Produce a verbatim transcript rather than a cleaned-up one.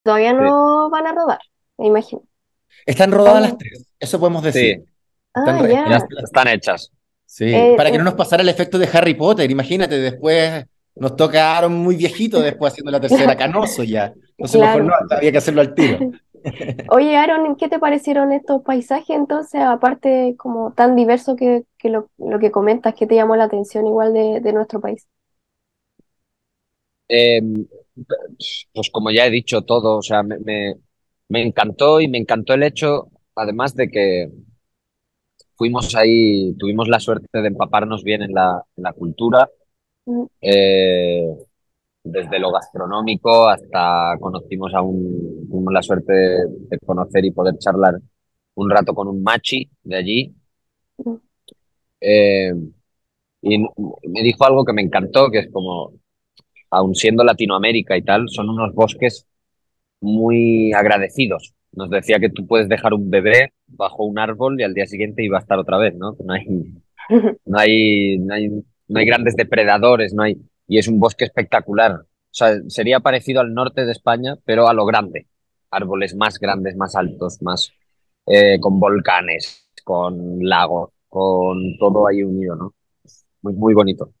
Todavía Sí, no van a rodar, me imagino. Están rodadas las Están... tres, eso podemos decir. sí, Están, Ah, re- ya ya. est- están hechas. sí, Eh, para que no mm, nos pasara el efecto de Harry Potter, imagínate, después nos tocaron muy viejitos después haciendo la tercera, canoso ya. Entonces mejor no, claro. había que hacerlo al tiro. Oye, Aaron, ¿qué te parecieron estos paisajes entonces? Aparte, como tan diverso que, que lo, lo que comentas, ¿qué te llamó la atención igual de, de nuestro país? Eh, pues como ya he dicho todo, o sea, me, me, me encantó y me encantó el hecho, además de que fuimos ahí, tuvimos la suerte de empaparnos bien en la, en la cultura, Mm, eh, desde lo gastronómico hasta conocimos a un, tuvimos la suerte de, de conocer y poder charlar un rato con un machi de allí. mm, eh, y me dijo algo que me encantó, que es como, aun siendo Latinoamérica y tal, son unos bosques muy agradecidos. Nos decía que tú puedes dejar un bebé bajo un árbol y al día siguiente iba a estar otra vez, ¿no? No hay, no hay, no hay, no hay grandes depredadores, no hay, y es un bosque espectacular. O sea, sería parecido al norte de España, pero a lo grande. Árboles más grandes, más altos, más eh, con volcanes, con lagos, con todo ahí unido, ¿no? Muy, muy bonito.